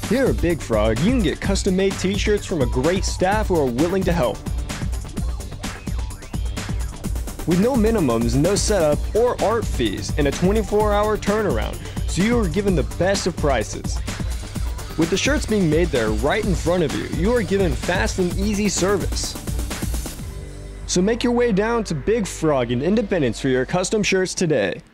Here at Big Frog, you can get custom-made t-shirts from a great staff who are willing to help. With no minimums, no setup, or art fees, and a 24-hour turnaround, so you are given the best of prices. With the shirts being made there right in front of you, you are given fast and easy service. So make your way down to Big Frog in Independence for your custom shirts today.